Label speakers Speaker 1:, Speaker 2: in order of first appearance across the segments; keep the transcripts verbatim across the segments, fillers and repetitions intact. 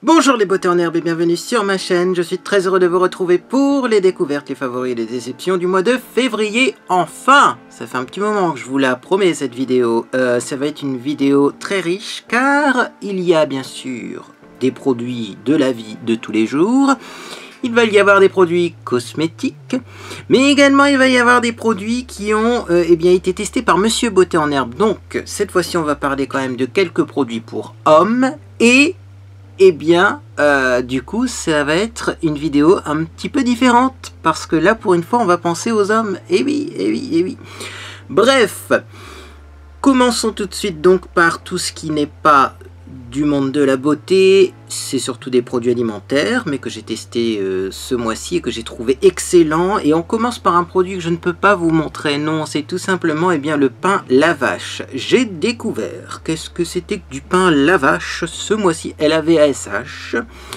Speaker 1: Bonjour les beautés en herbe et bienvenue sur ma chaîne. Je suis très heureux de vous retrouver pour les découvertes, les favoris et les déceptions du mois de février. Enfin, ça fait un petit moment que je vous la promets cette vidéo. Euh, ça va être une vidéo très riche car il y a bien sûr des produits de la vie de tous les jours. Il va y avoir des produits cosmétiques, mais également il va y avoir des produits qui ont euh, eh bien, été testés par Monsieur Beauté en herbe. Donc cette fois-ci on va parler quand même de quelques produits pour hommes et... Eh bien, euh, du coup, ça va être une vidéo un petit peu différente, parce que là, pour une fois, on va penser aux hommes. Eh oui, eh oui, eh oui. Bref, commençons tout de suite donc par tout ce qui n'est pas du monde de la beauté. C'est surtout des produits alimentaires, mais que j'ai testé euh, ce mois-ci et que j'ai trouvé excellent. Et on commence par un produit que je ne peux pas vous montrer. Non, c'est tout simplement eh bien, le pain la vache. J'ai découvert qu'est-ce que c'était que du pain la vache ce mois-ci. L A V A S H.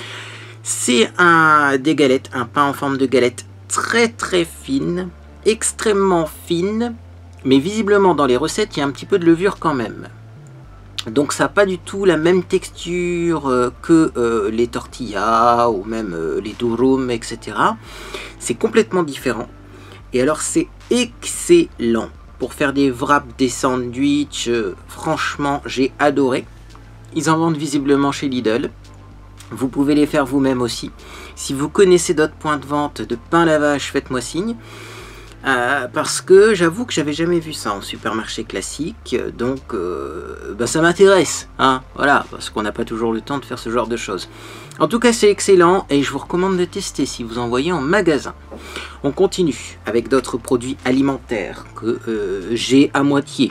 Speaker 1: C'est un des galettes, un pain en forme de galette très très fine, extrêmement fine. Mais visiblement dans les recettes, il y a un petit peu de levure quand même. Donc ça n'a pas du tout la même texture euh, que euh, les tortillas ou même euh, les durum, et cetera. C'est complètement différent. Et alors c'est excellent. Pour faire des wraps, des sandwichs, euh, franchement j'ai adoré. Ils en vendent visiblement chez Lidl. Vous pouvez les faire vous-même aussi. Si vous connaissez d'autres points de vente de pain la vache, faites-moi signe. Euh, parce que j'avoue que j'avais jamais vu ça en supermarché classique, donc euh, bah ça m'intéresse, hein, voilà, parce qu'on n'a pas toujours le temps de faire ce genre de choses. En tout cas c'est excellent et je vous recommande de tester si vous en voyez en magasin. On continue avec d'autres produits alimentaires que euh, j'ai à moitié.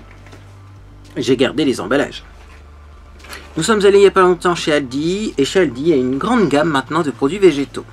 Speaker 1: J'ai gardé les emballages. Nous sommes allés il n'y a pas longtemps chez Aldi, et chez Aldi il y a une grande gamme maintenant de produits végétaux.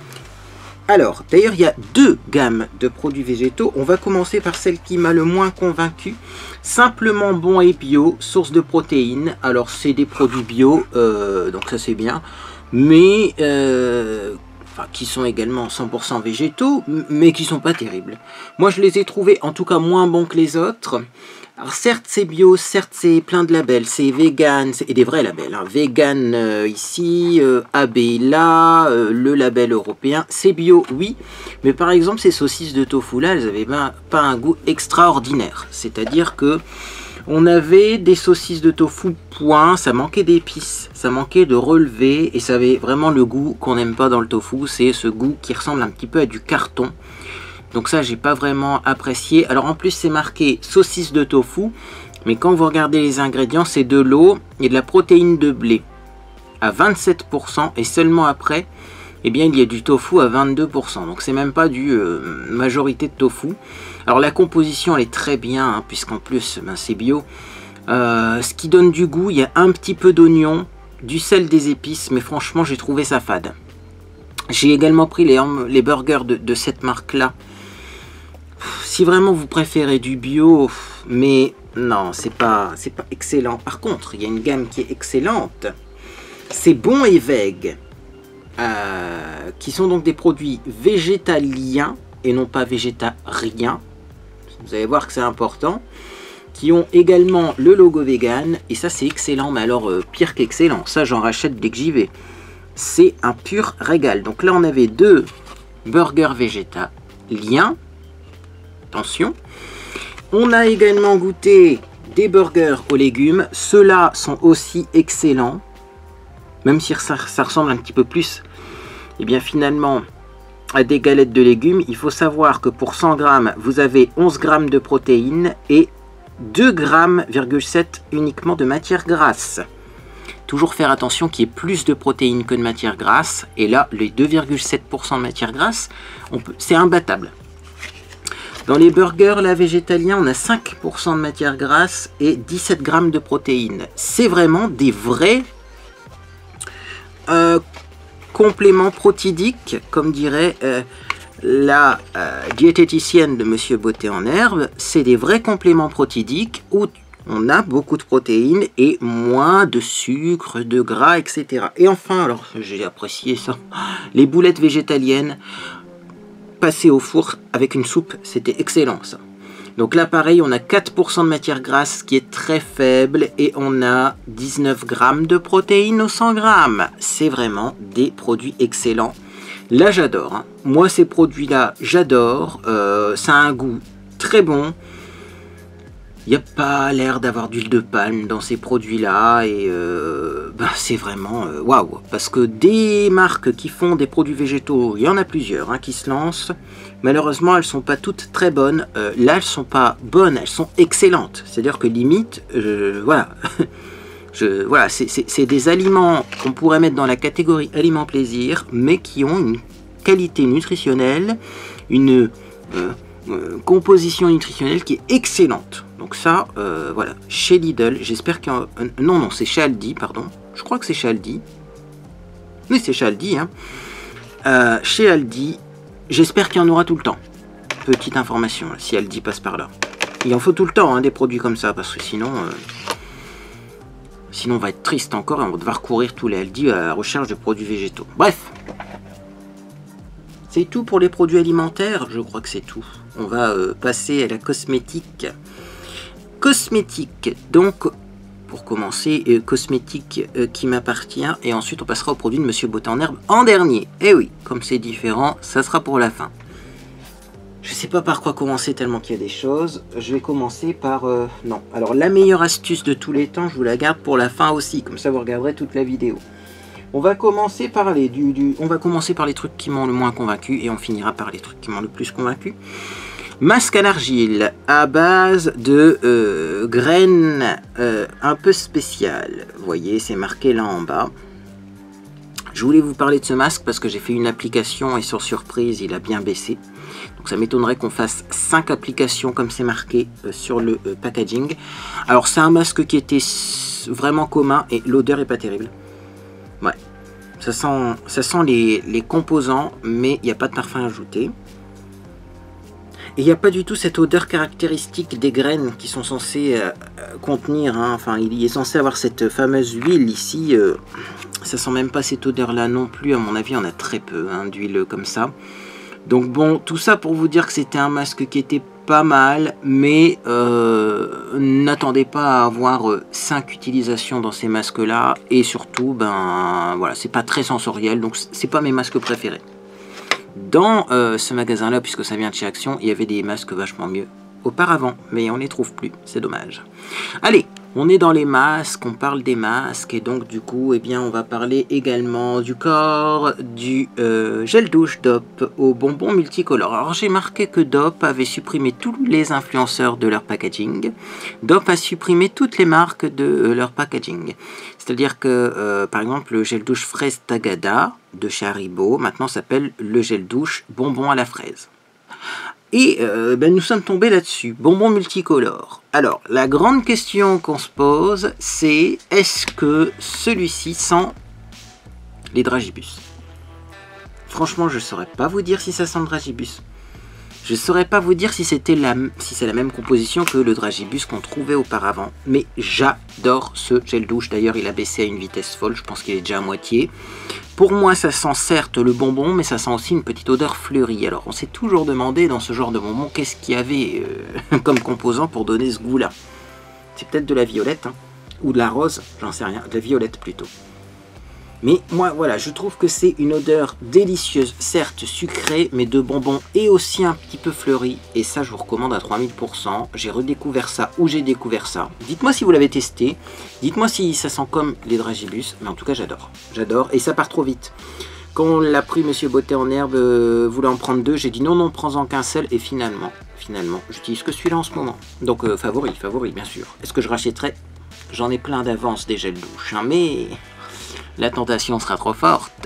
Speaker 1: Alors, d'ailleurs, il y a deux gammes de produits végétaux. On va commencer par celle qui m'a le moins convaincu. Simplement bon et bio, source de protéines. Alors, c'est des produits bio, euh, donc ça c'est bien. Mais, euh, enfin, qui sont également cent pour cent végétaux, mais qui sont pas terribles. Moi, je les ai trouvés, en tout cas, moins bons que les autres. Alors certes c'est bio, certes c'est plein de labels, c'est vegan, et des vrais labels, hein. Vegan euh, ici, euh, A B là, euh, le label européen, c'est bio oui, mais par exemple ces saucisses de tofu là, elles n'avaient pas, pas un goût extraordinaire, c'est-à-dire que on avait des saucisses de tofu point, ça manquait d'épices, ça manquait de relevé, et ça avait vraiment le goût qu'on n'aime pas dans le tofu, c'est ce goût qui ressemble un petit peu à du carton. Donc ça, j'ai pas vraiment apprécié. Alors en plus, c'est marqué saucisse de tofu. Mais quand vous regardez les ingrédients, c'est de l'eau et de la protéine de blé à vingt-sept pour cent. Et seulement après, eh bien, il y a du tofu à vingt-deux pour cent. Donc c'est même pas du euh, majorité de tofu. Alors la composition, elle est très bien, hein, puisqu'en plus, ben, c'est bio. Euh, ce qui donne du goût, il y a un petit peu d'oignon, du sel, des épices. Mais franchement, j'ai trouvé ça fade. J'ai également pris les, les burgers de, de cette marque-là. Si vraiment vous préférez du bio, mais non, c'est pas, c'est pas excellent. Par contre, il y a une gamme qui est excellente. C'est Bon et Veg, euh, qui sont donc des produits végétaliens et non pas végétariens. Vous allez voir que c'est important. Qui ont également le logo vegan, et ça c'est excellent, mais alors euh, pire qu'excellent. Ça j'en rachète dès que j'y vais. C'est un pur régal. Donc là on avait deux burgers végétaliens. Attention. On a également goûté des burgers aux légumes. Ceux-là sont aussi excellents. Même si ça, ça ressemble un petit peu plus, et bien finalement, à des galettes de légumes. Il faut savoir que pour cent grammes, vous avez onze grammes de protéines et deux virgule sept grammes uniquement de matière grasse. Toujours faire attention qu'il y ait plus de protéines que de matière grasse. Et là, les deux virgule sept pour cent de matière grasse, c'est imbattable. Dans les burgers, là, végétaliens, on a cinq pour cent de matière grasse et dix-sept grammes de protéines. C'est vraiment des vrais euh, compléments protidiques, comme dirait euh, la euh, diététicienne de Monsieur Beauté en herbe. C'est des vrais compléments protidiques où on a beaucoup de protéines et moins de sucre, de gras, et cetera. Et enfin, alors j'ai apprécié ça, les boulettes végétaliennes. Passer au four avec une soupe, c'était excellent ça. Donc là pareil, on a quatre pour cent de matière grasse qui est très faible et on a dix-neuf grammes de protéines au cent grammes. C'est vraiment des produits excellents. Là j'adore, hein. Moi ces produits là j'adore, euh, ça a un goût très bon. Il n'y a pas l'air d'avoir d'huile de palme dans ces produits-là et euh, ben c'est vraiment waouh. Wow. Parce que des marques qui font des produits végétaux, il y en a plusieurs hein, qui se lancent. Malheureusement, elles ne sont pas toutes très bonnes. Euh, là, elles ne sont pas bonnes, elles sont excellentes. C'est-à-dire que limite, euh, voilà, Je, voilà c'est des aliments qu'on pourrait mettre dans la catégorie aliments plaisir, mais qui ont une qualité nutritionnelle, une... Euh, Euh, composition nutritionnelle qui est excellente. Donc ça, euh, voilà, chez Lidl, j'espère qu'il y a... Euh, non, non, c'est chez Aldi, pardon. Je crois que c'est chez Aldi. Oui, c'est chez Aldi. Hein. Euh, chez Aldi, j'espère qu'il y en aura tout le temps. Petite information, là, si Aldi passe par là. Il en faut tout le temps, hein, des produits comme ça, parce que sinon... Euh, sinon, on va être triste encore et on va devoir courir tous les Aldi à la recherche de produits végétaux. Bref. C'est tout pour les produits alimentaires, je crois que c'est tout. On va euh, passer à la cosmétique. Cosmétique, donc, pour commencer, euh, cosmétique euh, qui m'appartient. Et ensuite, on passera au produit de Monsieur Beauté en Herbe en dernier. Et oui, comme c'est différent, ça sera pour la fin. Je sais pas par quoi commencer tellement qu'il y a des choses. Je vais commencer par... Euh, non, alors la meilleure astuce de tous les temps, je vous la garde pour la fin aussi. Comme ça, vous regarderez toute la vidéo. On va commencer par les du, du on va commencer par les trucs qui m'ont le moins convaincu et on finira par les trucs qui m'ont le plus convaincu. Masque à l'argile à base de euh, graines euh, un peu spéciales. Vous voyez, c'est marqué là en bas. Je voulais vous parler de ce masque parce que j'ai fait une application et sur surprise, il a bien baissé. Donc ça m'étonnerait qu'on fasse cinq applications comme c'est marqué euh, sur le euh, packaging. Alors c'est un masque qui était vraiment commun et l'odeur est pas terrible. Ouais, ça sent, ça sent les, les composants, mais il n'y a pas de parfum ajouté. Et il n'y a pas du tout cette odeur caractéristique des graines qui sont censées euh, contenir. Hein. Enfin, il est censé avoir cette fameuse huile ici. Euh, ça sent même pas cette odeur-là non plus. À mon avis, on a très peu hein, d'huile comme ça. Donc bon, tout ça pour vous dire que c'était un masque qui était pas mal, mais euh, n'attendez pas à avoir euh, cinq utilisations dans ces masques-là. Et surtout, ben voilà, c'est pas très sensoriel, donc c'est pas mes masques préférés. Dans euh, ce magasin-là, puisque ça vient de chez Action, il y avait des masques vachement mieux auparavant, mais on les trouve plus, c'est dommage. Allez, on est dans les masques, on parle des masques, et donc du coup, eh bien, on va parler également du corps, du euh, gel douche D O P au bonbon multicolore. Alors j'ai marqué que D O P avait supprimé tous les influenceurs de leur packaging. D O P a supprimé toutes les marques de euh, leur packaging. C'est-à-dire que, euh, par exemple, le gel douche fraise Tagada de chez Haribo, maintenant s'appelle le gel douche bonbon à la fraise. Et euh, ben nous sommes tombés là-dessus, bonbon multicolore. Alors, la grande question qu'on se pose, c'est est-ce que celui-ci sent les dragibus? Franchement, je ne saurais pas vous dire si ça sent le dragibus. Je ne saurais pas vous dire si c'était la, si c'est la même composition que le dragibus qu'on trouvait auparavant. Mais j'adore ce gel douche. D'ailleurs, il a baissé à une vitesse folle. Je pense qu'il est déjà à moitié. Pour moi, ça sent certes le bonbon, mais ça sent aussi une petite odeur fleurie. Alors, on s'est toujours demandé dans ce genre de bonbon, qu'est-ce qu'il y avait euh, comme composant pour donner ce goût-là. C'est peut-être de la violette, hein, ou de la rose, j'en sais rien, de la violette plutôt. Mais moi, voilà, je trouve que c'est une odeur délicieuse, certes sucrée, mais de bonbons et aussi un petit peu fleuri. Et ça, je vous recommande à trois mille pour cent. J'ai redécouvert ça ou j'ai découvert ça. Dites-moi si vous l'avez testé. Dites-moi si ça sent comme les dragibus. Mais en tout cas, j'adore. J'adore. Et ça part trop vite. Quand on l'a pris, Monsieur Beauté en Herbe euh, voulait en prendre deux, j'ai dit non, non, prends-en qu'un seul. Et finalement, finalement, j'utilise que celui-là en ce moment. Donc, euh, favori, favori, bien sûr. Est-ce que je rachèterai? J'en ai plein d'avance des gels douche, hein, mais... la tentation sera trop forte.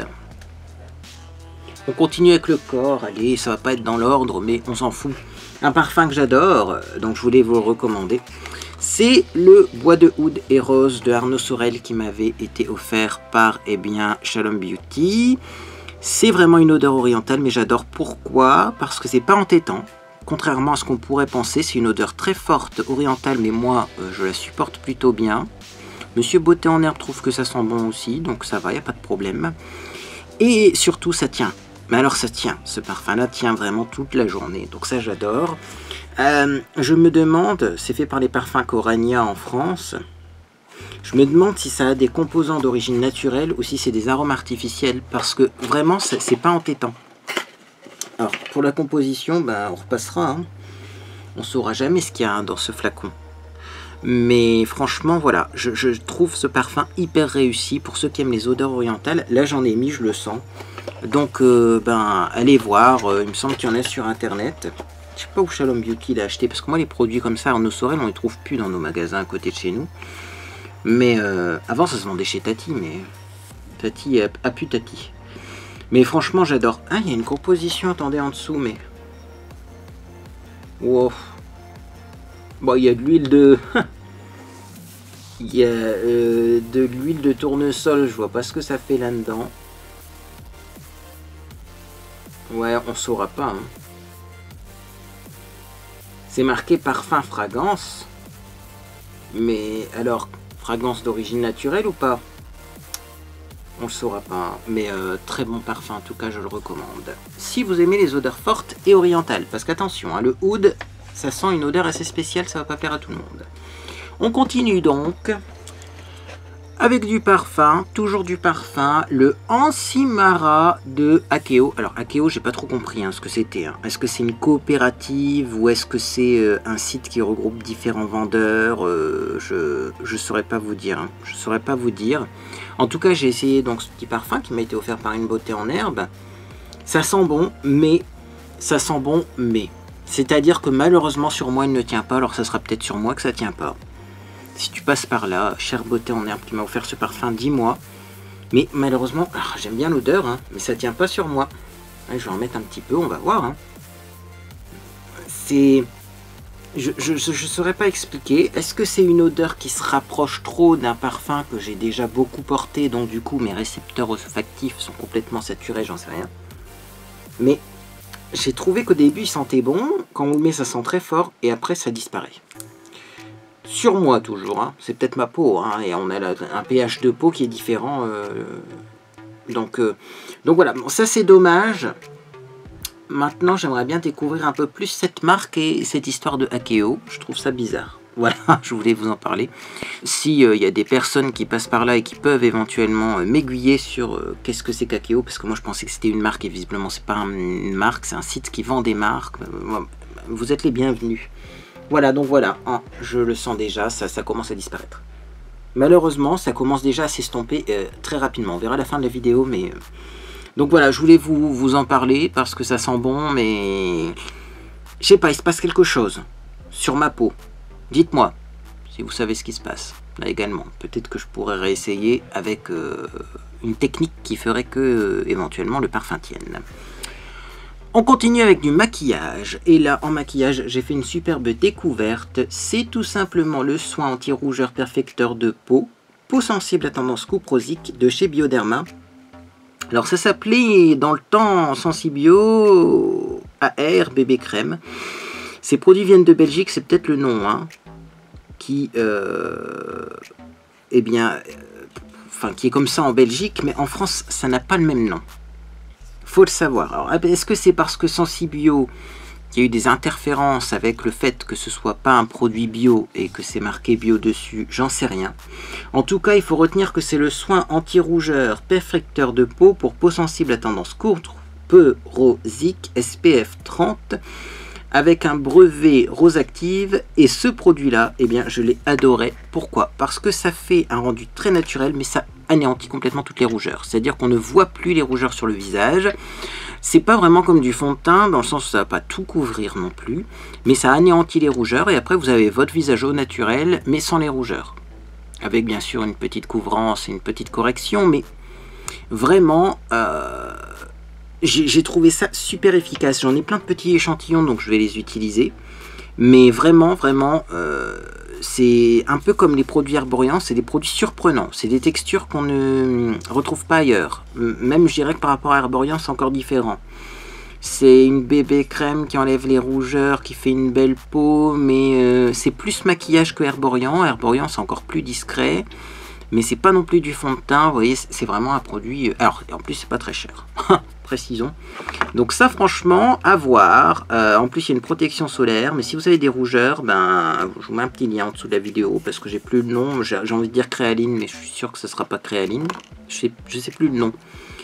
Speaker 1: On continue avec le corps. Allez, ça va pas être dans l'ordre, mais on s'en fout. Un parfum que j'adore, donc je voulais vous le recommander. C'est le Bois de Oud et Rose de Arnaud Sorel qui m'avait été offert par eh bien, Shalom Beauty. C'est vraiment une odeur orientale, mais j'adore. Pourquoi? Parce que c'est pas entêtant. Contrairement à ce qu'on pourrait penser, c'est une odeur très forte orientale, mais moi, euh, je la supporte plutôt bien. Monsieur Beauté en Herbe trouve que ça sent bon aussi, donc ça va, il n'y a pas de problème. Et surtout, ça tient. Mais alors ça tient, ce parfum-là tient vraiment toute la journée, donc ça j'adore. Euh, je me demande, c'est fait par les parfums Corania en France, je me demande si ça a des composants d'origine naturelle ou si c'est des arômes artificiels, parce que vraiment c'est pas entêtant. Alors pour la composition, ben, on repassera, hein. On saura jamais ce qu'il y a dans ce flacon. Mais franchement voilà, je, je trouve ce parfum hyper réussi pour ceux qui aiment les odeurs orientales. Là j'en ai mis, je le sens. Donc euh, ben allez voir, euh, il me semble qu'il y en a sur internet. Je sais pas où Shalom Beauty l'a acheté, parce que moi les produits comme ça, Arnaud Sorel, on les trouve plus dans nos magasins à côté de chez nous. Mais euh, avant ça se vendait chez Tati, mais Tati a, a plus Tati. Mais franchement j'adore. Ah, il y a une composition, attendez, en dessous, mais... Wow. Bon, il y a de l'huile de... Il y a euh, de l'huile de tournesol, je vois pas ce que ça fait là-dedans. Ouais, on saura pas, hein. C'est marqué parfum fragrance. Mais alors, fragrance d'origine naturelle ou pas? On le saura pas. Mais euh, très bon parfum, en tout cas, je le recommande. Si vous aimez les odeurs fortes et orientales, parce qu'attention, hein, le oud, ça sent une odeur assez spéciale, ça va pas plaire à tout le monde. On continue donc avec du parfum, toujours du parfum, le Ansimara de Akeo. Alors Akeo, j'ai pas trop compris hein, ce que c'était. Hein. Est-ce que c'est une coopérative ou est-ce que c'est euh, un site qui regroupe différents vendeurs? euh, Je je saurais pas vous dire. Hein. Je saurais pas vous dire. En tout cas, j'ai essayé donc ce petit parfum qui m'a été offert par une beauté en herbe. Ça sent bon, mais ça sent bon, mais c'est-à-dire que malheureusement sur moi il ne tient pas. Alors ça sera peut-être sur moi que ça tient pas. Si tu passes par là, chère beauté en herbe qui m'a offert ce parfum, dis-moi. Mais malheureusement, j'aime bien l'odeur, hein, mais ça tient pas sur moi. Ouais, je vais en mettre un petit peu, on va voir. Hein. C'est... Je ne saurais pas expliquer. Est-ce que c'est une odeur qui se rapproche trop d'un parfum que j'ai déjà beaucoup porté, donc du coup mes récepteurs olfactifs sont complètement saturés, j'en sais rien. Mais j'ai trouvé qu'au début il sentait bon, quand on le met ça sent très fort, et après ça disparaît. Sur moi toujours, hein. C'est peut-être ma peau, hein, et on a la, un pH de peau qui est différent. Euh, donc, euh, donc voilà, bon, ça c'est dommage. Maintenant j'aimerais bien découvrir un peu plus cette marque et cette histoire de Akeo. Je trouve ça bizarre. Voilà, je voulais vous en parler. Si il euh, y a des personnes qui passent par là et qui peuvent éventuellement euh, m'aiguiller sur euh, qu'est-ce que c'est qu'Akeo, parce que moi je pensais que c'était une marque et visiblement c'est pas un, une marque, c'est un site qui vend des marques. Vous êtes les bienvenus. Voilà, donc voilà, hein, je le sens déjà, ça, ça commence à disparaître. Malheureusement, ça commence déjà à s'estomper euh, très rapidement. On verra à la fin de la vidéo, mais... Euh... Donc voilà, je voulais vous, vous en parler parce que ça sent bon, mais... Je sais pas, il se passe quelque chose sur ma peau. Dites-moi si vous savez ce qui se passe, là également. Peut-être que je pourrais réessayer avec euh, une technique qui ferait que, euh, éventuellement, le parfum tienne. On continue avec du maquillage, et là en maquillage j'ai fait une superbe découverte, c'est tout simplement le soin anti-rougeur perfecteur de peau, peau sensible à tendance cuprosique de chez Bioderma. Alors ça s'appelait dans le temps Sensibio A R Bébé Crème, ces produits viennent de Belgique, c'est peut-être le nom, hein, qui, euh, eh bien, euh, enfin qui est comme ça en Belgique, mais en France ça n'a pas le même nom. Faut le savoir. Alors, est-ce que c'est parce que Sensibio, il y a eu des interférences avec le fait que ce soit pas un produit bio et que c'est marqué bio dessus? J'en sais rien. En tout cas, il faut retenir que c'est le soin anti-rougeur perfecteur de peau pour peau sensible à tendance courte, peu rosique, S P F trente, avec un brevet Rose Active. Et ce produit-là, eh bien, je l'ai adoré. Pourquoi? Parce que ça fait un rendu très naturel, mais ça anéantit complètement toutes les rougeurs. C'est-à-dire qu'on ne voit plus les rougeurs sur le visage. C'est pas vraiment comme du fond de teint, dans le sens où ça va pas tout couvrir non plus, mais ça anéantit les rougeurs, et après vous avez votre visage au naturel, mais sans les rougeurs. Avec bien sûr une petite couvrance et une petite correction, mais vraiment... Euh j'ai trouvé ça super efficace. J'en ai plein de petits échantillons, donc je vais les utiliser. Mais vraiment, vraiment, euh, c'est un peu comme les produits Herborian, c'est des produits surprenants. C'est des textures qu'on ne retrouve pas ailleurs. Même, je dirais que par rapport à Herborian, c'est encore différent. C'est une bébé crème qui enlève les rougeurs, qui fait une belle peau, mais euh, c'est plus maquillage que Herborian. Herborian, c'est encore plus discret. Mais c'est pas non plus du fond de teint, vous voyez, c'est vraiment un produit... Alors, en plus, c'est pas très cher. précisons. Donc ça franchement, à voir. Euh, en plus il y a une protection solaire, mais si vous avez des rougeurs, ben je vous mets un petit lien en dessous de la vidéo, parce que j'ai plus le nom, j'ai envie de dire créaline, mais je suis sûr que ce ne sera pas créaline. Je sais, je sais plus le nom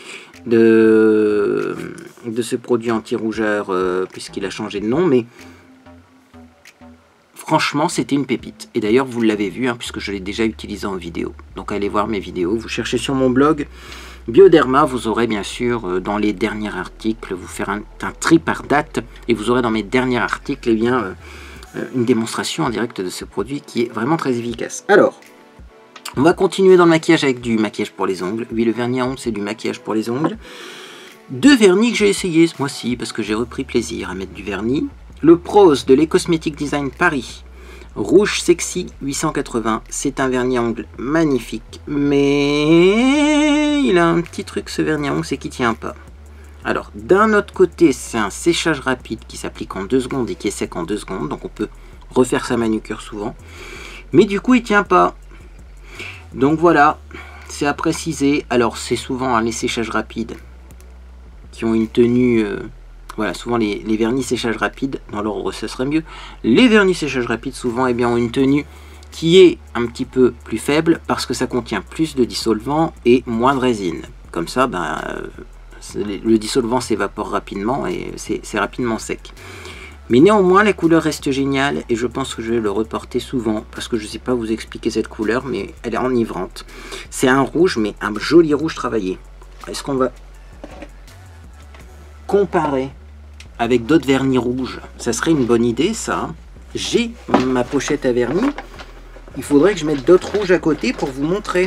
Speaker 1: de, de ce produit anti-rougeur, euh, puisqu'il a changé de nom, mais franchement c'était une pépite. Et d'ailleurs vous l'avez vu, hein, puisque je l'ai déjà utilisé en vidéo. Donc allez voir mes vidéos, vous cherchez sur mon blog Bioderma, vous aurez bien sûr euh, dans les derniers articles, vous faire un, un tri par date, et vous aurez dans mes derniers articles eh bien, euh, euh, une démonstration en direct de ce produit qui est vraiment très efficace. Alors, on va continuer dans le maquillage avec du maquillage pour les ongles. Oui, le vernis à ongles, c'est du maquillage pour les ongles. Deux vernis que j'ai essayé ce mois-ci, parce que j'ai repris plaisir à mettre du vernis. Le Prose de l'E-Cosmetic Design Paris. Rouge Sexy huit cent quatre-vingts, c'est un vernis à ongles magnifique, mais il a un petit truc ce vernis à ongles, c'est qu'il ne tient pas. Alors d'un autre côté, c'est un séchage rapide qui s'applique en deux secondes et qui est sec en deux secondes, donc on peut refaire sa manucure souvent, mais du coup il ne tient pas. Donc voilà, c'est à préciser. Alors c'est souvent hein, les séchages rapides qui ont une tenue... Euh, Voilà, souvent les, les vernis séchage rapide, dans l'ordre ce serait mieux. Les vernis séchage rapide souvent eh bien, ont une tenue qui est un petit peu plus faible parce que ça contient plus de dissolvant et moins de résine. Comme ça, ben, le dissolvant s'évapore rapidement et c'est rapidement sec. Mais néanmoins, la couleur reste géniale et je pense que je vais le reporter souvent parce que je ne sais pas vous expliquer cette couleur, mais elle est enivrante. C'est un rouge, mais un joli rouge travaillé. Est-ce qu'on va comparer avec d'autres vernis rouges? Ça serait une bonne idée ça. J'ai ma pochette à vernis, il faudrait que je mette d'autres rouges à côté pour vous montrer.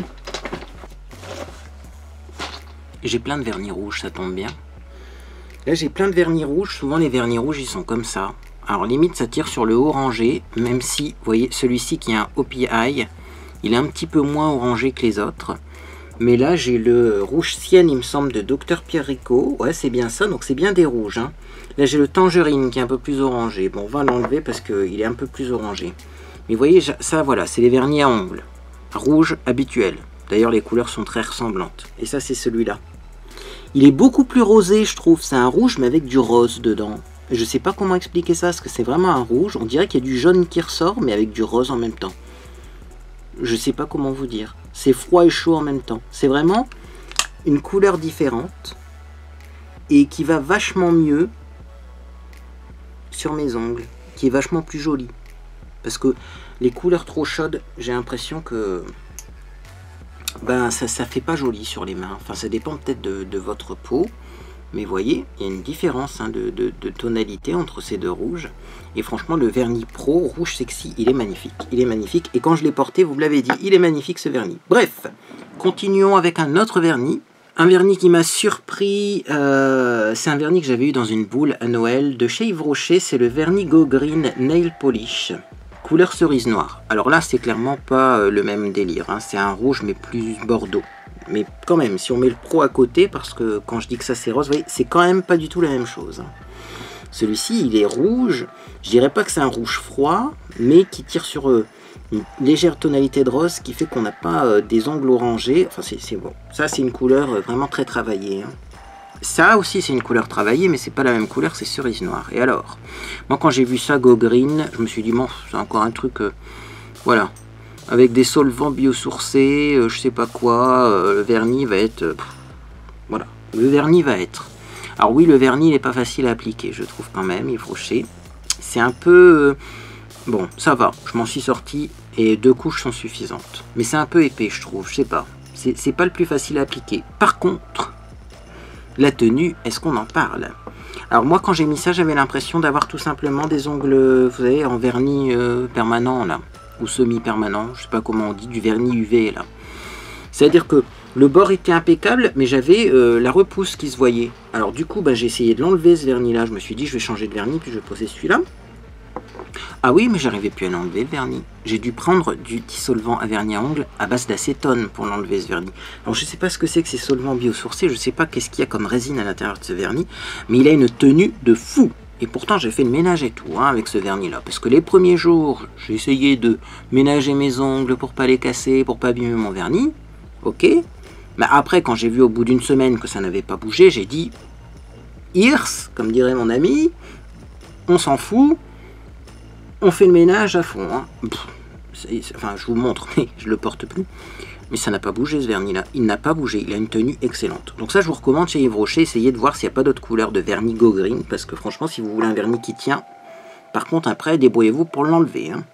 Speaker 1: J'ai plein de vernis rouges, ça tombe bien. Là j'ai plein de vernis rouges, souvent les vernis rouges ils sont comme ça. Alors limite ça tire sur le orangé, même si vous voyez celui-ci qui est un O P I, il est un petit peu moins orangé que les autres. Mais là j'ai le rouge Sienne il me semble de Docteur Pierre Rico, ouais c'est bien ça, donc c'est bien des rouges hein. Là j'ai le tangerine qui est un peu plus orangé, bon on va l'enlever parce qu'il est un peu plus orangé. Mais vous voyez ça voilà, c'est les vernis à ongles, rouge habituel. D'ailleurs les couleurs sont très ressemblantes. Et ça c'est celui-là. Il est beaucoup plus rosé je trouve, c'est un rouge mais avec du rose dedans. Je sais pas comment expliquer ça, parce que c'est vraiment un rouge, on dirait qu'il y a du jaune qui ressort mais avec du rose en même temps. Je sais pas comment vous dire. C'est froid et chaud en même temps. C'est vraiment une couleur différente et qui va vachement mieux sur mes ongles, qui est vachement plus jolie. Parce que les couleurs trop chaudes, j'ai l'impression que ben ça ça fait pas joli sur les mains. Enfin ça dépend peut-être de, de votre peau. Mais vous voyez, il y a une différence hein, de, de, de tonalité entre ces deux rouges. Et franchement, le vernis Pro Rouge Sexy, il est magnifique. Il est magnifique. Et quand je l'ai porté, vous me l'avez dit, il est magnifique ce vernis. Bref, continuons avec un autre vernis. Un vernis qui m'a surpris. Euh, c'est un vernis que j'avais eu dans une boule à Noël de chez Yves Rocher. C'est le vernis Go Green Nail Polish. Couleur cerise noire. Alors là, c'est clairement pas euh, le même délire. Hein. C'est un rouge, mais plus bordeaux. Mais quand même, si on met le Pro à côté, parce que quand je dis que ça c'est rose, vous voyez, c'est quand même pas du tout la même chose. Celui-ci, il est rouge. Je dirais pas que c'est un rouge froid, mais qui tire sur euh, une légère tonalité de rose, qui fait qu'on n'a pas euh, des ongles orangés. Enfin, c'est bon. Ça, c'est une couleur euh, vraiment très travaillée. Hein. Ça aussi, c'est une couleur travaillée, mais c'est pas la même couleur, c'est cerise noire. Et alors, moi, quand j'ai vu ça, Go Green, je me suis dit, bon, c'est encore un truc... Euh, voilà. Avec des solvants biosourcés, euh, je sais pas quoi, euh, le vernis va être... Euh, pff, voilà, le vernis va être. Alors oui, le vernis n'est pas facile à appliquer, je trouve quand même, Yves Rocher. C'est un peu... Euh, bon, ça va, je m'en suis sorti et deux couches sont suffisantes. Mais c'est un peu épais, je trouve, je sais pas. C'est pas le plus facile à appliquer. Par contre, la tenue, est-ce qu'on en parle? Alors moi, quand j'ai mis ça, j'avais l'impression d'avoir tout simplement des ongles, vous savez, en vernis euh, permanent, là. Ou semi-permanent, je sais pas comment on dit, du vernis U V là. C'est-à-dire que le bord était impeccable, mais j'avais euh, la repousse qui se voyait. Alors du coup, bah, j'ai essayé de l'enlever ce vernis-là. Je me suis dit, je vais changer de vernis, puis je vais poser celui-là. Ah oui, mais j'arrivais plus à l'enlever le vernis. J'ai dû prendre du dissolvant à vernis à ongles à base d'acétone pour l'enlever ce vernis. Alors je sais pas ce que c'est que ces solvants biosourcés, je sais pas qu'est-ce qu'il y a comme résine à l'intérieur de ce vernis, mais il a une tenue de fou. Et pourtant, j'ai fait le ménage et tout hein, avec ce vernis-là. Parce que les premiers jours, j'ai essayé de ménager mes ongles pour pas les casser, pour pas abîmer mon vernis. Ok. Mais après, quand j'ai vu au bout d'une semaine que ça n'avait pas bougé, j'ai dit, Hirs, comme dirait mon ami. On s'en fout. On fait le ménage à fond. Hein. Pff, c'est, c'est, enfin, je vous montre, mais je le porte plus. Mais ça n'a pas bougé ce vernis-là. Il n'a pas bougé. Il a une tenue excellente. Donc ça, je vous recommande chez Yves Rocher. Essayez de voir s'il n'y a pas d'autres couleurs de vernis Go Green. Parce que franchement, si vous voulez un vernis qui tient, par contre, après, débrouillez-vous pour l'enlever. Hein.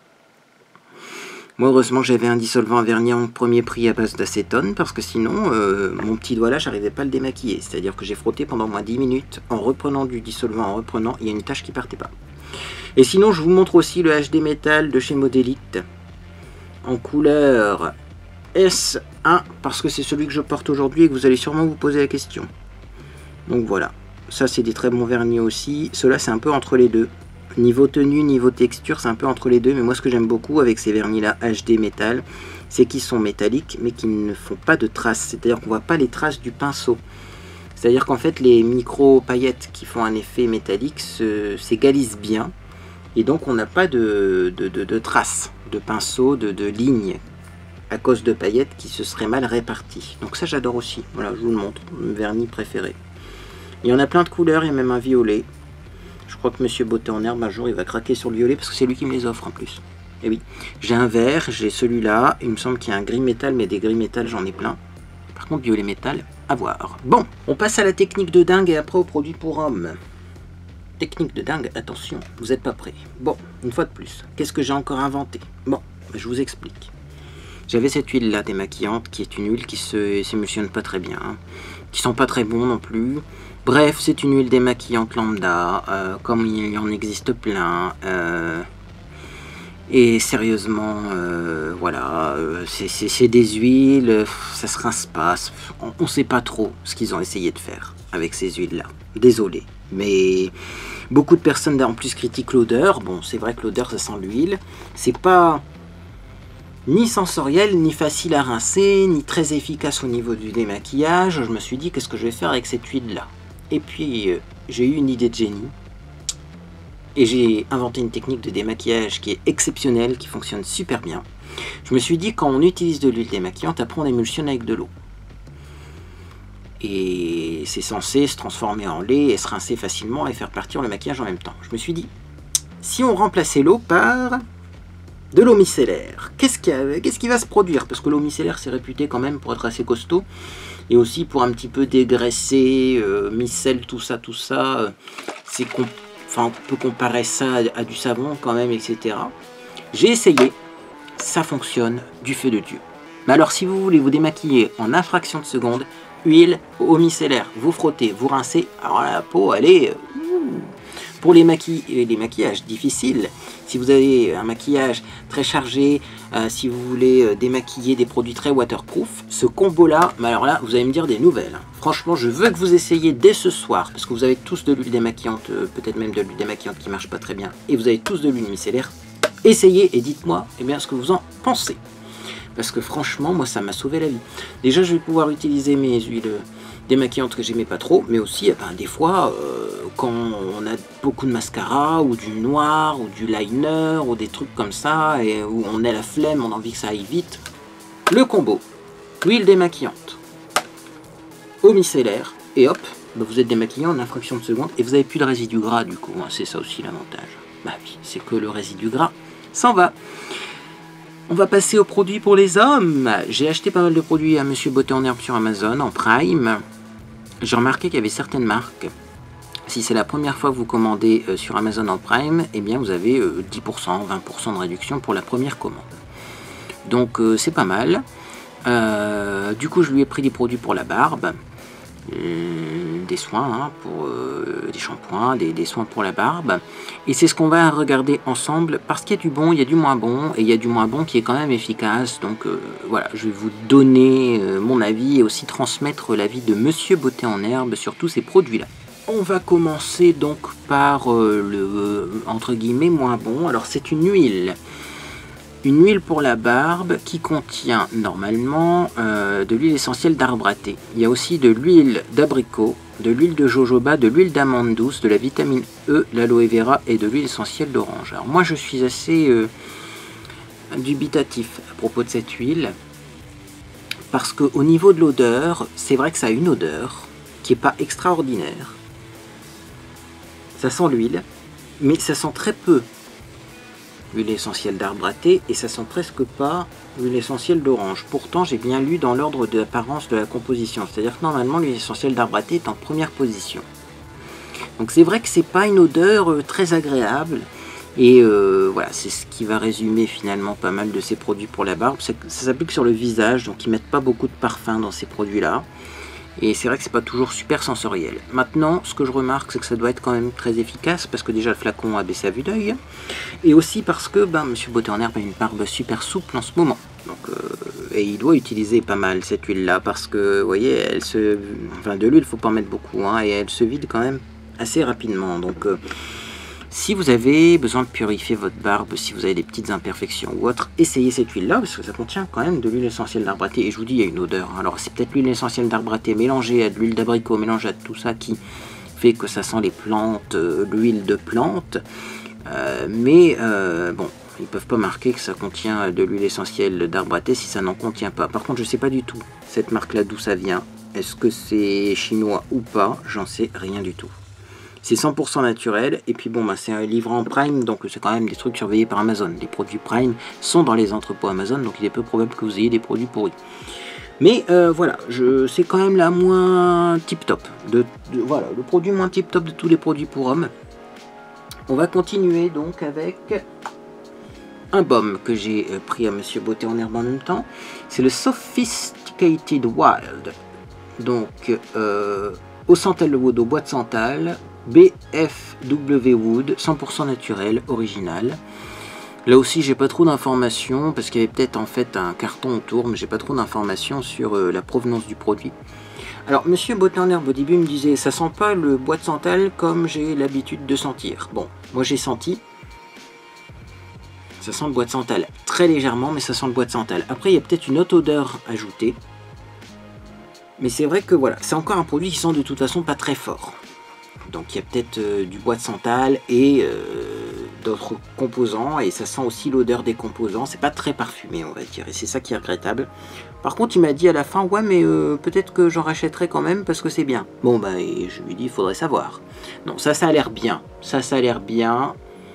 Speaker 1: Moi, heureusement que j'avais un dissolvant à vernis en premier prix à base d'acétone. Parce que sinon, euh, mon petit doigt là, j'arrivais pas à le démaquiller. C'est-à-dire que j'ai frotté pendant au moins dix minutes. En reprenant du dissolvant, en reprenant, il y a une tache qui partait pas. Et sinon, je vous montre aussi le H D Metal de chez Modélite. En couleur S un, parce que c'est celui que je porte aujourd'hui et que vous allez sûrement vous poser la question. Donc voilà, ça c'est des très bons vernis aussi. Ceux-là c'est un peu entre les deux. Niveau tenue, niveau texture, c'est un peu entre les deux. Mais moi ce que j'aime beaucoup avec ces vernis-là H D Metal, c'est qu'ils sont métalliques mais qu'ils ne font pas de traces. C'est-à-dire qu'on voit pas les traces du pinceau. C'est-à-dire qu'en fait les micro-paillettes qui font un effet métallique s'égalisent bien. Et donc on n'a pas de, de, de, de traces, de pinceau, de, de lignes à cause de paillettes qui se seraient mal réparties. Donc ça j'adore aussi. Voilà, je vous le montre, mon vernis préféré. Il y en a plein de couleurs, il y a même un violet. Je crois que Monsieur Beauté en herbe un jour il va craquer sur le violet parce que c'est lui qui me les offre en plus. Et oui, j'ai un vert, j'ai celui-là. Il me semble qu'il y a un gris métal, mais des gris métal j'en ai plein. Par contre violet métal, à voir. Bon, on passe à la technique de dingue et après au produit pour homme. Technique de dingue, attention, vous n'êtes pas prêts. Bon, une fois de plus, qu'est-ce que j'ai encore inventé? Bon, je vous explique. J'avais cette huile là démaquillante qui est une huile qui se s'émulsionne pas très bien, hein, qui sent pas très bon non plus. Bref, c'est une huile démaquillante lambda, euh, comme il y en existe plein. Euh, et sérieusement, euh, voilà, euh, c'est des huiles, ça se rince pas. On, on sait pas trop ce qu'ils ont essayé de faire avec ces huiles là. Désolé, mais beaucoup de personnes en plus critiquent l'odeur. Bon, c'est vrai que l'odeur ça sent l'huile. C'est pas ni sensoriel, ni facile à rincer, ni très efficace au niveau du démaquillage. Je me suis dit, qu'est-ce que je vais faire avec cette huile-là? Et puis, euh, j'ai eu une idée de génie. Et j'ai inventé une technique de démaquillage qui est exceptionnelle, qui fonctionne super bien. Je me suis dit, quand on utilise de l'huile démaquillante, après on émulsionne avec de l'eau. Et c'est censé se transformer en lait et se rincer facilement et faire partir le maquillage en même temps. Je me suis dit, si on remplaçait l'eau par de l'eau micellaire, qu'est-ce qui, qu'est-ce qui va se produire? Parce que l'eau micellaire, c'est réputé quand même pour être assez costaud. Et aussi pour un petit peu dégraisser, euh, micelle, tout ça, tout ça. Euh, c'est qu'on enfin, on peut comparer ça à, à du savon quand même, et cetera. J'ai essayé. Ça fonctionne du feu de Dieu. Mais alors, si vous voulez vous démaquiller en une fraction de seconde, huile, eau micellaire, vous frottez, vous rincez. Alors la peau, elle est... Euh, Pour les, maqui les maquillages difficiles, si vous avez un maquillage très chargé, euh, si vous voulez euh, démaquiller des produits très waterproof, ce combo-là, mais alors là, vous allez me dire des nouvelles. Hein. Franchement, je veux que vous essayiez dès ce soir, parce que vous avez tous de l'huile démaquillante, euh, peut-être même de l'huile démaquillante qui marche pas très bien, et vous avez tous de l'huile micellaire. Essayez et dites-moi eh bien, ce que vous en pensez. Parce que franchement, moi, ça m'a sauvé la vie. Déjà, je vais pouvoir utiliser mes huiles démaquillantes que j'aimais pas trop, mais aussi, eh ben, des fois, euh, quand on a beaucoup de mascara, ou du noir, ou du liner, ou des trucs comme ça, et où on a la flemme, on a envie que ça aille vite, le combo, huile démaquillante, eau micellaire, et hop, ben, vous êtes démaquillé en une fraction de seconde, et vous n'avez plus de résidu gras, du coup, hein, c'est ça aussi l'avantage. Bah oui, c'est que le résidu gras s'en va. On va passer aux produits pour les hommes. J'ai acheté pas mal de produits à Monsieur Beauté en herbe sur Amazon, en Prime. J'ai remarqué qu'il y avait certaines marques. Si c'est la première fois que vous commandez euh, sur Amazon en Prime, eh bien vous avez euh, dix pour cent, vingt pour cent de réduction pour la première commande. Donc euh, c'est pas mal. Euh, du coup, je lui ai pris des produits pour la barbe. Euh, des soins hein, pour euh, des shampoings, des, des soins pour la barbe, et c'est ce qu'on va regarder ensemble parce qu'il y a du bon, il y a du moins bon, et il y a du moins bon qui est quand même efficace. Donc euh, voilà, je vais vous donner euh, mon avis et aussi transmettre l'avis de Monsieur Beauté en herbe sur tous ces produits là. On va commencer donc par euh, le euh, entre guillemets moins bon. Alors c'est une huile Une huile pour la barbe qui contient normalement euh, de l'huile essentielle d'arbre à thé. Il y a aussi de l'huile d'abricot, de l'huile de jojoba, de l'huile d'amande douce, de la vitamine E, l'aloe vera et de l'huile essentielle d'orange. Alors moi je suis assez euh, dubitatif à propos de cette huile parce qu'au niveau de l'odeur, c'est vrai que ça a une odeur qui n'est pas extraordinaire. Ça sent l'huile, mais ça sent très peu l'huile essentielle d'arbre à thé et ça sent presque pas l'huile essentielle d'orange. Pourtant, j'ai bien lu dans l'ordre de l'apparence de la composition, c'est-à-dire que normalement l'huile essentielle d'arbre à thé est en première position. Donc c'est vrai que c'est pas une odeur euh, très agréable et euh, voilà, c'est ce qui va résumer finalement pas mal de ces produits pour la barbe. Ça, ça s'applique sur le visage, donc ils mettent pas beaucoup de parfum dans ces produits-là. Et c'est vrai que c'est pas toujours super sensoriel. Maintenant, ce que je remarque, c'est que ça doit être quand même très efficace, parce que déjà le flacon a baissé à vue d'œil, et aussi parce que ben, Monsieur Beauté en Herbe a une barbe super souple en ce moment. Donc, euh, et il doit utiliser pas mal cette huile-là, parce que, vous voyez, elle se, enfin de l'huile, il faut pas en mettre beaucoup, hein, et elle se vide quand même assez rapidement. Donc, euh, si vous avez besoin de purifier votre barbe, si vous avez des petites imperfections ou autres, essayez cette huile-là, parce que ça contient quand même de l'huile essentielle d'arbre à thé. Et je vous dis, il y a une odeur. Alors, c'est peut-être l'huile essentielle d'arbre à thé mélangée à de l'huile d'abricot, mélangée à tout ça qui fait que ça sent les plantes, euh, l'huile de plante. Euh, mais, euh, bon, ils ne peuvent pas marquer que ça contient de l'huile essentielle d'arbre à thé si ça n'en contient pas. Par contre, je ne sais pas du tout, cette marque-là, d'où ça vient. Est-ce que c'est chinois ou pas? J'en sais rien du tout. C'est cent pour cent naturel, et puis bon, bah, c'est un livre en Prime, donc c'est quand même des trucs surveillés par Amazon. Les produits Prime sont dans les entrepôts Amazon, donc il est peu probable que vous ayez des produits pourris. Mais euh, voilà, c'est quand même la moins tip-top. De, de, voilà, le produit moins tip-top de tous les produits pour hommes. On va continuer donc avec un baume que j'ai pris à Monsieur Beauté en Herbe en même temps. C'est le Sophisticated Wild. Donc, euh, au santal de wood, au bois de santal, B F W Wood, cent pour cent naturel, original. Là aussi, j'ai pas trop d'informations, parce qu'il y avait peut-être en fait un carton autour, mais j'ai pas trop d'informations sur euh, la provenance du produit. Alors, Monsieur Beauté en Herbe, au début, me disait, ça sent pas le bois de santal comme j'ai l'habitude de sentir. Bon, moi j'ai senti, ça sent le bois de santal, très légèrement, mais ça sent le bois de santal. Après, il y a peut-être une autre odeur ajoutée. Mais c'est vrai que voilà, c'est encore un produit qui sent de toute façon pas très fort. Donc il y a peut-être euh, du bois de santal et euh, d'autres composants, et ça sent aussi l'odeur des composants. C'est pas très parfumé, on va dire, et c'est ça qui est regrettable. Par contre, il m'a dit à la fin, ouais, mais euh, peut-être que j'en rachèterai quand même parce que c'est bien. Bon, bah, et je lui dis, il faudrait savoir. Non, ça, ça a l'air bien. Ça, ça a l'air bien.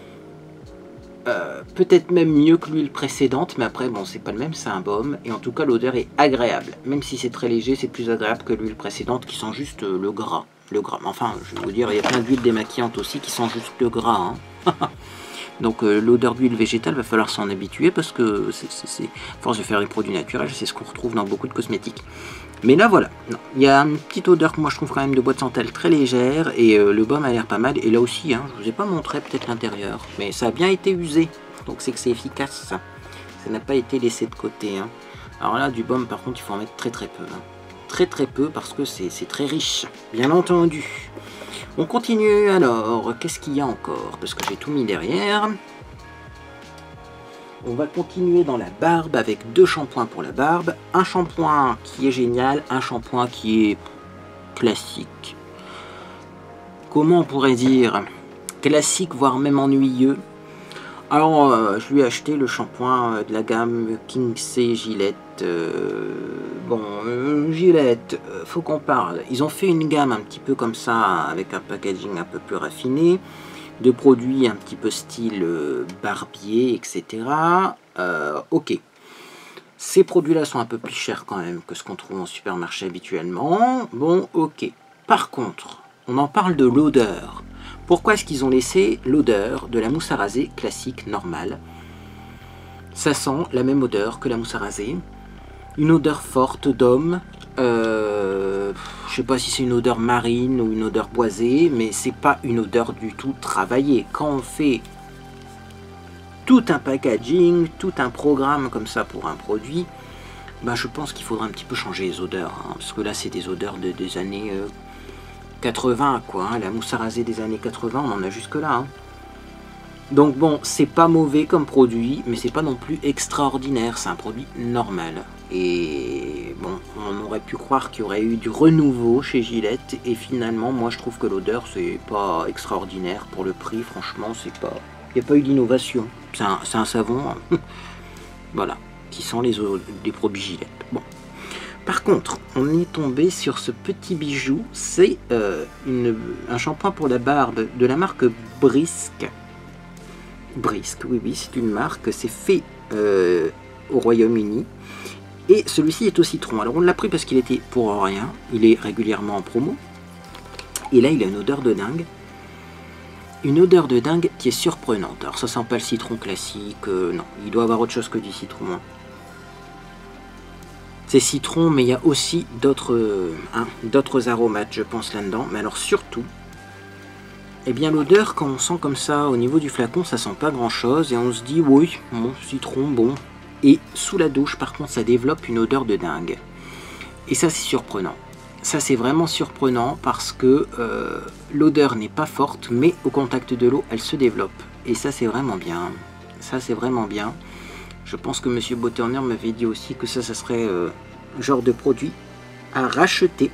Speaker 1: Euh, peut-être même mieux que l'huile précédente, mais après, bon, c'est pas le même, c'est un baume. Et en tout cas, l'odeur est agréable. Même si c'est très léger, c'est plus agréable que l'huile précédente qui sent juste euh, le gras. Le gras. Enfin, je vais vous dire, il y a plein d'huiles démaquillantes aussi qui sentent juste le gras. Hein. Donc, euh, l'odeur d'huile végétale, va falloir s'en habituer parce que, c'est, à force de faire des produits naturels, c'est ce qu'on retrouve dans beaucoup de cosmétiques. Mais là, voilà. Non. Il y a une petite odeur que moi je trouve quand même de bois de santal très légère, et euh, le baume a l'air pas mal. Et là aussi, hein, je vous ai pas montré peut-être l'intérieur, mais ça a bien été usé. Donc, c'est que c'est efficace, ça. Ça n'a pas été laissé de côté. Hein. Alors là, du baume, par contre, il faut en mettre très très peu. Hein. Très très peu parce que c'est très riche, bien entendu. On continue alors, qu'est-ce qu'il y a encore? Parce que j'ai tout mis derrière. On va continuer dans la barbe avec deux shampoings pour la barbe. Un shampoing qui est génial, un shampoing qui est classique. Comment on pourrait dire? Classique, voire même ennuyeux. Alors, euh, je lui ai acheté le shampoing de la gamme Kinsey Gillette. Euh, bon, euh, Gillette, euh, faut qu'on parle. Ils ont fait une gamme un petit peu comme ça, avec un packaging un peu plus raffiné, de produits un petit peu style euh, barbier, et cetera. Euh, ok. Ces produits-là sont un peu plus chers quand même que ce qu'on trouve en supermarché habituellement. Bon, ok. Par contre, on en parle de l'odeur. Pourquoi est-ce qu'ils ont laissé l'odeur de la mousse à raser classique, normale? Ça sent la même odeur que la mousse à raser. Une odeur forte d'homme. Euh, je sais pas si c'est une odeur marine ou une odeur boisée, mais c'est pas une odeur du tout travaillée. Quand on fait tout un packaging, tout un programme comme ça pour un produit, ben je pense qu'il faudra un petit peu changer les odeurs. Hein, parce que là, c'est des odeurs de, des années... Euh, quatre-vingts quoi, hein, la mousse à raser des années quatre-vingts, on en a jusque là. Hein. Donc bon, c'est pas mauvais comme produit, mais c'est pas non plus extraordinaire, c'est un produit normal. Et bon, on aurait pu croire qu'il y aurait eu du renouveau chez Gillette, et finalement, moi je trouve que l'odeur c'est pas extraordinaire pour le prix, franchement, c'est pas... Il n'y a pas eu d'innovation, c'est un, un savon, voilà, qui sent les, les produits Gillette. Bon. Par contre, on est tombé sur ce petit bijou, c'est euh, un shampoing pour la barbe de la marque Brisk. Brisk, oui, oui, c'est une marque, c'est fait euh, au Royaume-Uni. Et celui-ci est au citron. Alors on l'a pris parce qu'il était pour rien, il est régulièrement en promo. Et là, il a une odeur de dingue. Une odeur de dingue qui est surprenante. Alors ça sent pas le citron classique, euh, non, il doit avoir autre chose que du citron. Hein. C'est citron, mais il y a aussi d'autres euh, hein, d'autres aromates, je pense, là-dedans. Mais alors surtout, eh bien l'odeur, quand on sent comme ça au niveau du flacon, ça sent pas grand-chose. Et on se dit, oui, bon, citron, bon. Et sous la douche, par contre, ça développe une odeur de dingue. Et ça, c'est surprenant. Ça, c'est vraiment surprenant parce que euh, l'odeur n'est pas forte, mais au contact de l'eau, elle se développe. Et ça, c'est vraiment bien. Ça, c'est vraiment bien. Je pense que Monsieur Beauté en Herbe m'avait dit aussi que ça, ça serait euh, genre de produit à racheter.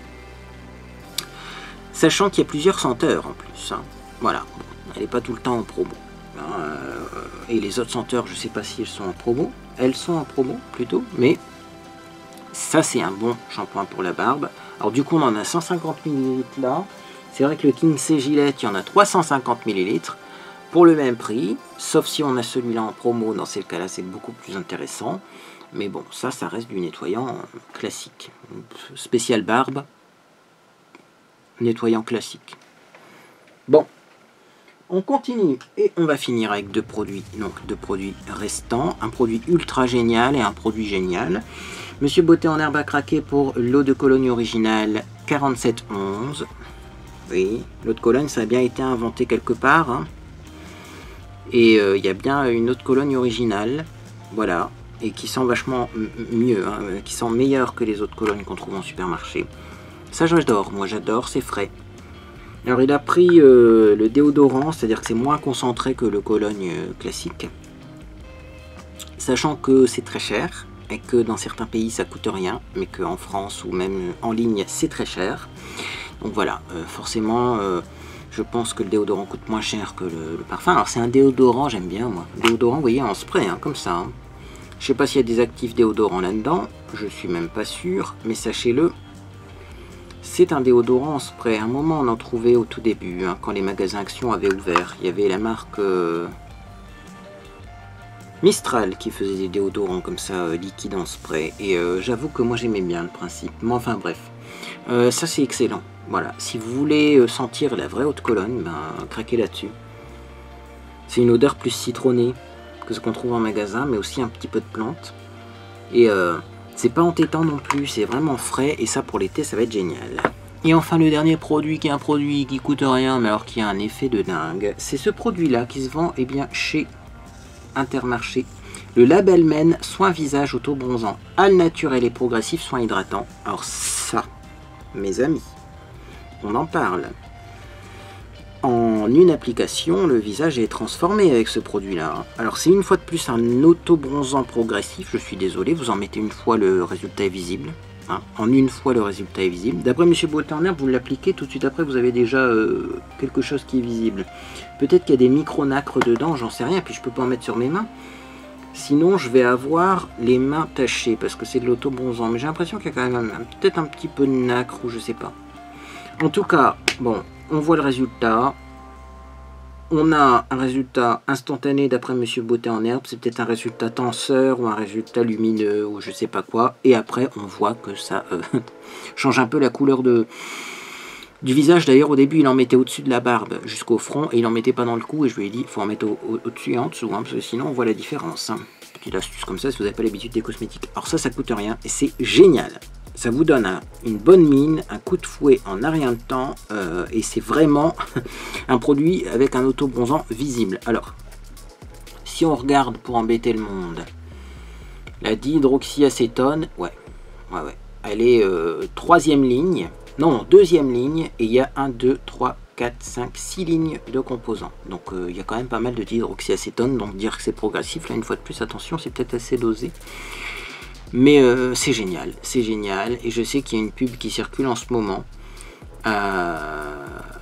Speaker 1: Sachant qu'il y a plusieurs senteurs en plus. Hein. Voilà, bon, elle n'est pas tout le temps en promo. Euh, et les autres senteurs, je ne sais pas si elles sont en promo. Elles sont en promo plutôt, mais ça, c'est un bon shampoing pour la barbe. Alors du coup, on en a cent cinquante millilitres là. C'est vrai que le Kinsey Gillette, il y en a trois cent cinquante millilitres. Pour le même prix, sauf si on a celui-là en promo, dans ces cas-là, c'est beaucoup plus intéressant. Mais bon, ça, ça reste du nettoyant classique. Spécial barbe, nettoyant classique. Bon, on continue et on va finir avec deux produits, donc deux produits restants. Un produit ultra génial et un produit génial. Monsieur Beauté en Herbe a craqué pour l'eau de Cologne originale quarante-sept onze. Oui, l'eau de Cologne, ça a bien été inventé quelque part. Hein. Et il euh, y a bien une eau de Cologne originale, voilà, et qui sent vachement mieux, hein, qui sent meilleur que les eaux de Cologne qu'on trouve en supermarché. Ça, j'adore, moi j'adore, c'est frais. Alors il a pris euh, le déodorant, c'est-à-dire que c'est moins concentré que le Cologne euh, classique. Sachant que c'est très cher, et que dans certains pays ça coûte rien, mais qu'en France ou même en ligne c'est très cher. Donc voilà, euh, forcément... Euh, je pense que le déodorant coûte moins cher que le, le parfum. Alors c'est un déodorant, j'aime bien moi. Déodorant, vous voyez, en spray, hein, comme ça. Hein. Je sais pas s'il y a des actifs déodorants là-dedans. Je suis même pas sûr. Mais sachez-le, c'est un déodorant en spray. À un moment, on en trouvait au tout début, hein, quand les magasins Action avaient ouvert. Il y avait la marque euh, Mistral qui faisait des déodorants comme ça, euh, liquides en spray. Et euh, j'avoue que moi j'aimais bien le principe. Mais enfin bref, euh, ça c'est excellent. Voilà, si vous voulez sentir la vraie eau de Cologne, ben, craquez là-dessus. C'est une odeur plus citronnée que ce qu'on trouve en magasin, mais aussi un petit peu de plantes. Et euh, c'est pas entêtant non plus, c'est vraiment frais, et ça pour l'été, ça va être génial. Et enfin, le dernier produit, qui est un produit qui coûte rien, mais alors qui a un effet de dingue, c'est ce produit-là qui se vend eh bien, chez Intermarché. Le Label Men Soin Visage Auto-Bronzant, al naturel et progressif, soin hydratant. Alors ça, mes amis, on en parle. En une application, le visage est transformé avec ce produit-là. Alors c'est une fois de plus un auto-bronzant progressif, je suis désolé, vous en mettez une fois, le résultat est visible. Hein. En une fois, le résultat est visible. D'après Monsieur Beauté en Herbe, vous l'appliquez, tout de suite après, vous avez déjà euh, quelque chose qui est visible. Peut-être qu'il y a des micro-nacres dedans, j'en sais rien, puis je peux pas en mettre sur mes mains. Sinon, je vais avoir les mains tachées, parce que c'est de l'auto-bronzant. Mais j'ai l'impression qu'il y a quand même peut-être un petit peu de nacre, ou je sais pas. En tout cas, bon, on voit le résultat. On a un résultat instantané d'après Monsieur Beauté en Herbe. C'est peut-être un résultat tenseur ou un résultat lumineux ou je sais pas quoi. Et après, on voit que ça euh, change un peu la couleur de, du visage. D'ailleurs, au début, il en mettait au-dessus de la barbe jusqu'au front et il en mettait pas dans le cou. Et je lui ai dit, il faut en mettre au-dessus au, et en dessous, hein, parce que sinon, on voit la différence. Hein. Petite astuce comme ça si vous n'avez pas l'habitude des cosmétiques. Alors ça, ça coûte rien et c'est génial. Ça vous donne un, une bonne mine, un coup de fouet en un rien de temps, euh, et c'est vraiment un produit avec un auto-bronzant visible. Alors, si on regarde pour embêter le monde, la dihydroxyacétone, ouais, ouais, ouais, elle est euh, troisième ligne, non, deuxième ligne, et il y a un, deux, trois, quatre, cinq, six lignes de composants. Donc il euh, y a quand même pas mal de dihydroxyacétone, donc dire que c'est progressif, là une fois de plus, attention, c'est peut-être assez dosé. Mais euh, c'est génial, c'est génial, et je sais qu'il y a une pub qui circule en ce moment euh,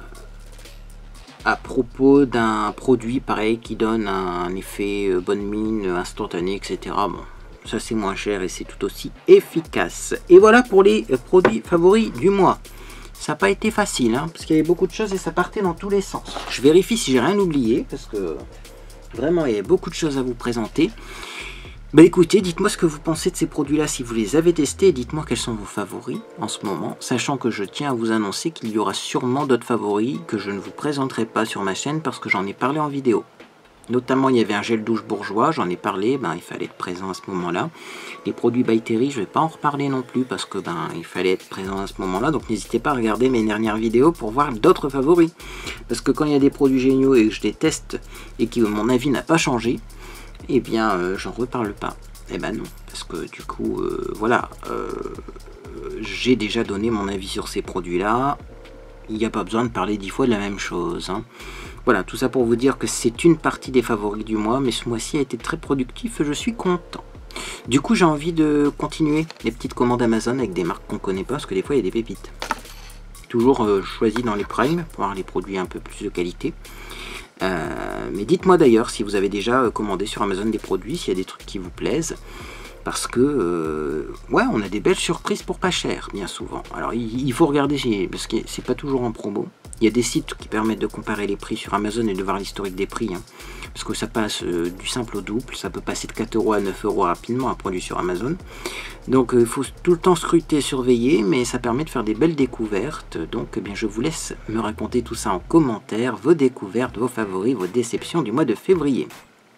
Speaker 1: à propos d'un produit pareil qui donne un effet euh, bonne mine instantané, et cetera. Bon, Ça c'est moins cher et c'est tout aussi efficace. Et voilà pour les produits favoris du mois. Ça n'a pas été facile, hein, parce qu'il y avait beaucoup de choses et ça partait dans tous les sens. Je vérifie si j'ai rien oublié, parce que vraiment il y a beaucoup de choses à vous présenter. Bah écoutez, dites-moi ce que vous pensez de ces produits-là, si vous les avez testés, et dites-moi quels sont vos favoris en ce moment, sachant que je tiens à vous annoncer qu'il y aura sûrement d'autres favoris que je ne vous présenterai pas sur ma chaîne parce que j'en ai parlé en vidéo. Notamment, il y avait un gel douche bourgeois, j'en ai parlé, ben, il fallait être présent à ce moment-là. Les produits By Terry, je ne vais pas en reparler non plus parce que ben, il fallait être présent à ce moment-là. Donc n'hésitez pas à regarder mes dernières vidéos pour voir d'autres favoris. Parce que quand il y a des produits géniaux et que je les teste et que mon avis n'a pas changé, eh bien, euh, j'en reparle pas. Eh ben non, parce que du coup, euh, voilà, euh, j'ai déjà donné mon avis sur ces produits-là. Il n'y a pas besoin de parler dix fois de la même chose, hein. Voilà, tout ça pour vous dire que c'est une partie des favoris du mois, mais ce mois-ci a été très productif et je suis content. Du coup, j'ai envie de continuer les petites commandes Amazon avec des marques qu'on ne connaît pas, parce que des fois, il y a des pépites. Toujours euh, choisi dans les primes, pour avoir les produits un peu plus de qualité. Euh, mais dites-moi d'ailleurs si vous avez déjà commandé sur Amazon des produits, s'il y a des trucs qui vous plaisent. Parce que, euh, ouais, on a des belles surprises pour pas cher, bien souvent. Alors, il, il faut regarder, parce que c'est pas toujours en promo. Il y a des sites qui permettent de comparer les prix sur Amazon et de voir l'historique des prix. Hein, parce que ça passe euh, du simple au double. Ça peut passer de quatre euros à neuf euros rapidement, un produit sur Amazon. Donc, il euh, faut tout le temps scruter, surveiller, mais ça permet de faire des belles découvertes. Donc, eh bien, je vous laisse me raconter tout ça en commentaire. Vos découvertes, vos favoris, vos déceptions du mois de février.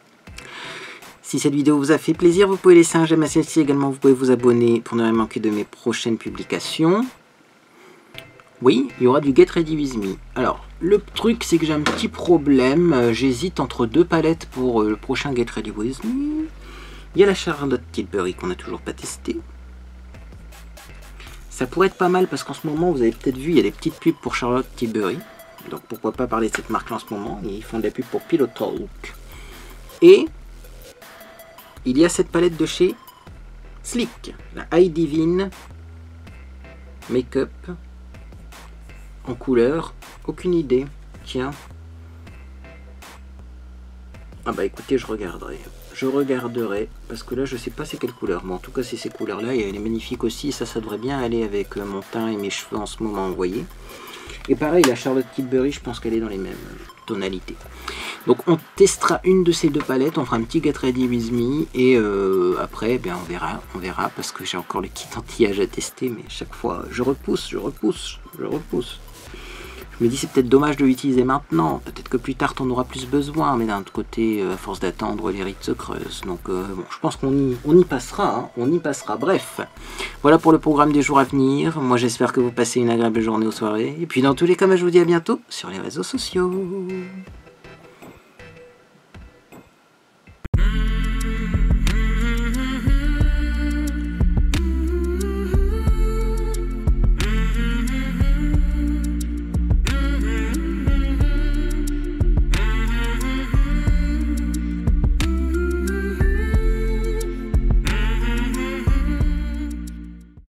Speaker 1: Si cette vidéo vous a fait plaisir, vous pouvez laisser un j'aime à celle-ci. Également, vous pouvez vous abonner pour ne rien manquer de mes prochaines publications. Oui, il y aura du Get Ready With Me. Alors, le truc, c'est que j'ai un petit problème. J'hésite entre deux palettes pour le prochain Get Ready With Me. Il y a la Charlotte Tilbury qu'on n'a toujours pas testé. Ça pourrait être pas mal parce qu'en ce moment, vous avez peut-être vu, il y a des petites pubs pour Charlotte Tilbury. Donc, pourquoi pas parler de cette marque-là en ce moment. Ils font de la pub pour Pillow Talk. Et il y a cette palette de chez Sleek, la High Divine Make-up en couleur. Aucune idée. Tiens. Ah bah écoutez, je regarderai. Je regarderai parce que là je sais pas c'est quelle couleur. Mais en tout cas c'est ces couleurs là et elle est magnifique aussi. Ça, ça devrait bien aller avec mon teint et mes cheveux en ce moment, vous voyez. Et pareil, la Charlotte Tilbury, je pense qu'elle est dans les mêmes tonalités. Donc on testera une de ces deux palettes, on fera un petit Get Ready With Me et euh, après eh bien, on verra, on verra parce que j'ai encore le kit anti-âge à tester, mais chaque fois je repousse, je repousse, je repousse. Je me dis c'est peut-être dommage de l'utiliser maintenant, peut-être que plus tard on aura plus besoin, mais d'un autre côté, à force d'attendre, les rides se creusent. Donc euh, bon, je pense qu'on y, on y passera, hein, on y passera. Bref, voilà pour le programme des jours à venir. Moi j'espère que vous passez une agréable journée ou soirée. Et puis dans tous les cas, je vous dis à bientôt sur les réseaux sociaux.